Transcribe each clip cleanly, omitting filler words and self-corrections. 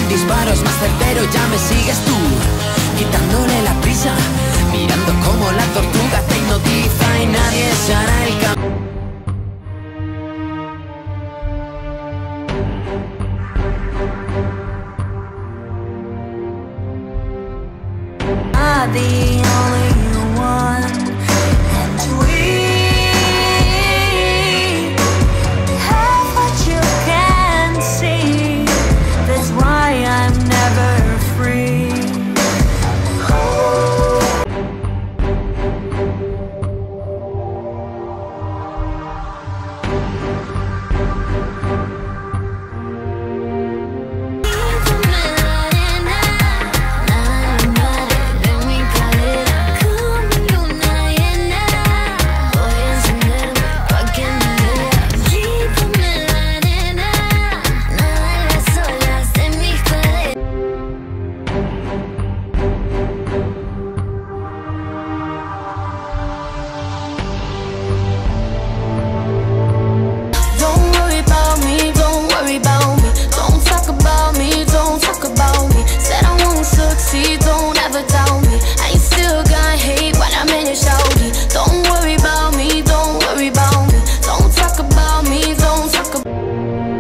disparo es más certero, ya me sigues tú, quitándole la prisa, mirando como la tortuga te hipnotiza y nadie se hará el camino. The only one, and we have what you can't see. That's why I'm never free. Don't ever doubt me. I ain't still gonna hate when I'm in your shawty. Don't worry about me, don't worry about me. Don't talk about me, don't talk about me.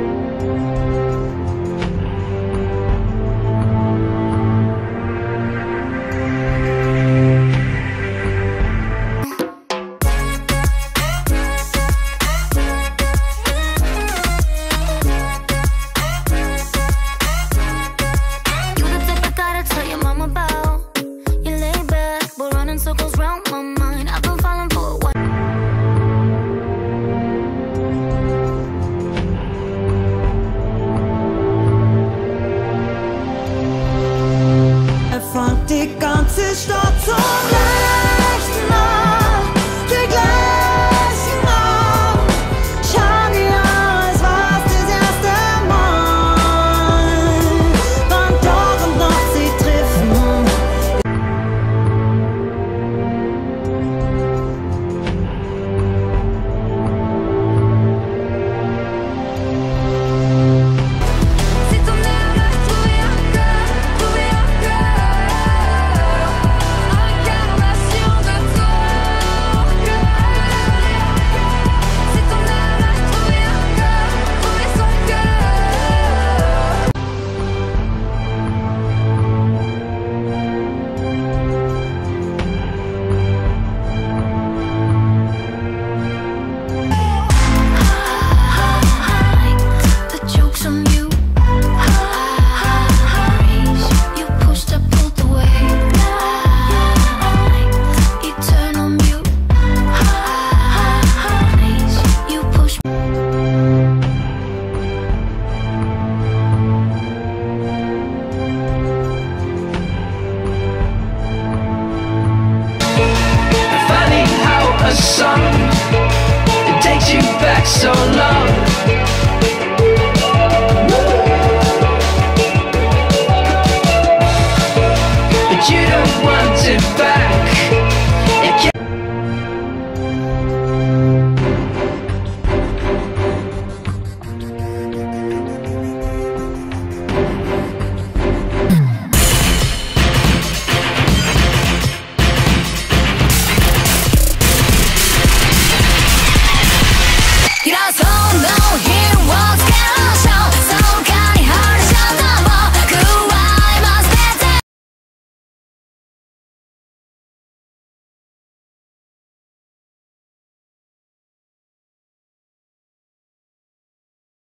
Die ganze Stadt zum letzten Mal, die gleichen Namen. Schau dir an, es war's das erste Mal. Wann Tag und Nacht sie treffen. A song, it takes you back so long.